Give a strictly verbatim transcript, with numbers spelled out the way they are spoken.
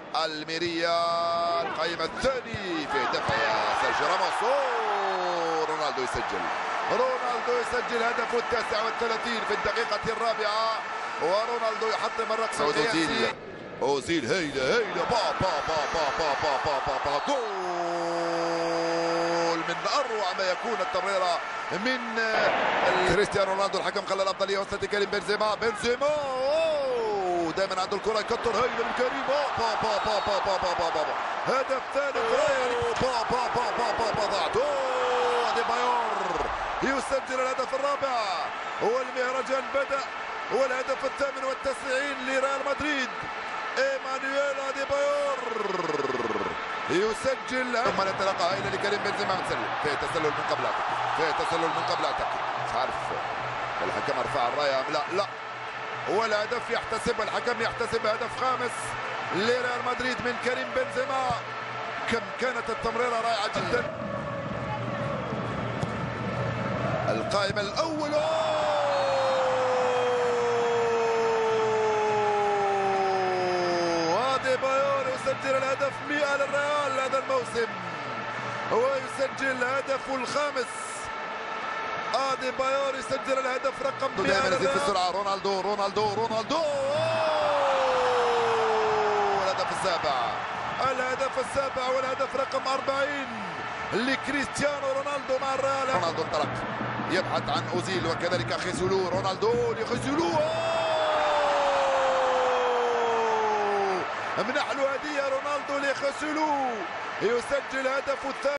الميريا القائمة الثاني في دفع سيرجيو راموس. رونالدو يسجل رونالدو يسجل هدفه التاسع والثلاثين في الدقيقة الرابعة، ورونالدو يحطم الرقص القياسي. أوزيل هيلة هيلة با با با با با با با با با جول من أروع ما يكون التمريرة من كريستيانو رونالدو. الحكم خلى الأفضلية وصلت لكريم بنزيما. بنزيما دائما عنده الكرة يكتر هيلة من كريم با با با با با با با با با هدف ثالث با با با با با با ضاعت. ديبايور يسجل الهدف الرابع والمهرجان بدأ، والهدف الثامن والتسعين لريال مدريد. ايمانويل ديبايور يسجل. ثم الانطلاقه هائله لكريم بنزيما من سلم في تسلل من قبل اتك في تسلل من قبل اتك مش عارف الحكم ارفع الرايه ام لا. لا والهدف يحتسب الحكم يحتسب هدف خامس لريال مدريد من كريم بنزيما. كم كانت التمريره رائعه جدا. القائمه الاول ديبايور يسجل الهدف مئة للريال هذا الموسم ويسجل هدفه الخامس. ديبايور يسجل الهدف رقم مئة. دائما يزيد في السرعه. رونالدو رونالدو رونالدو الهدف السابع الهدف السابع والهدف رقم أربعين لكريستيانو رونالدو مع الريال. رونالدو انطلق يبحث عن اوزيل وكذلك خيسولو. رونالدو لخيسولو منح له هديه. رونالدو لخيسولو يسجل هدفه الثاني.